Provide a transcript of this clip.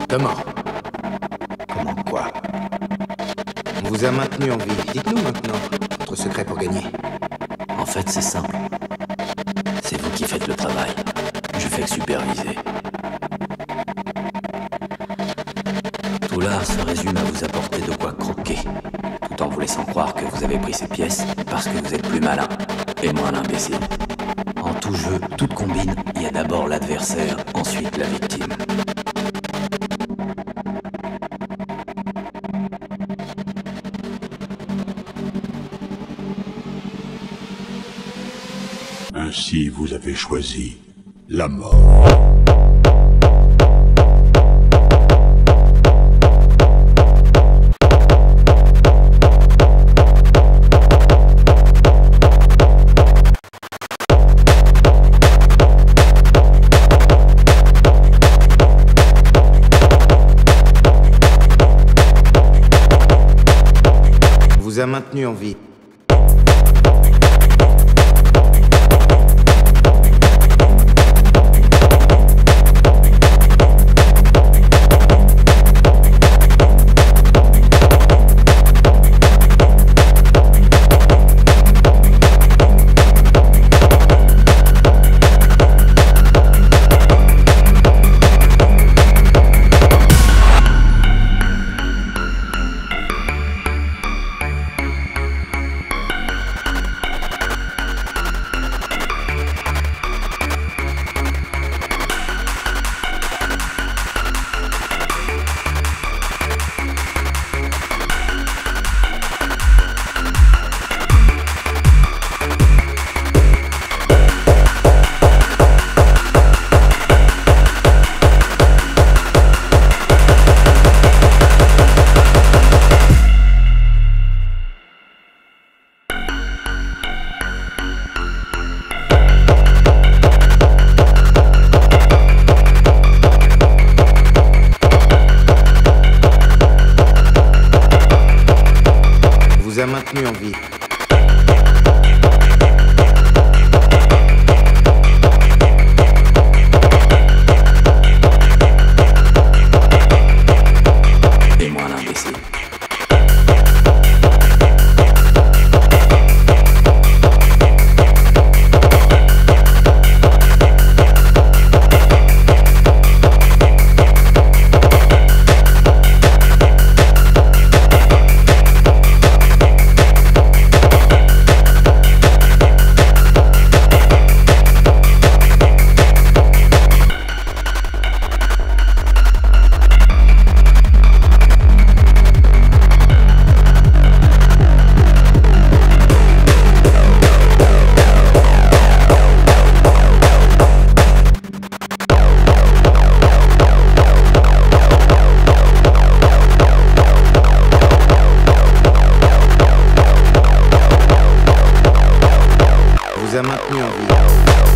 Comment? Comment quoi? On vous a maintenu en vie. Dites-nous maintenant votre secret pour gagner. En fait, c'est simple. C'est vous qui faites le travail. Je fais que superviser. Tout l'art se résume à vous apporter de quoi croquer, tout en vous laissant croire que vous avez pris ces pièces parce que vous êtes plus malin et moins l'imbécile. En tout jeu, toute combine, il y a d'abord l'adversaire, ensuite la victime. Ainsi, vous avez choisi la mort. On vous a maintenu en vie. On vous a maintenu en vie. Et moins l'imbécile. On vous a maintenu en vie.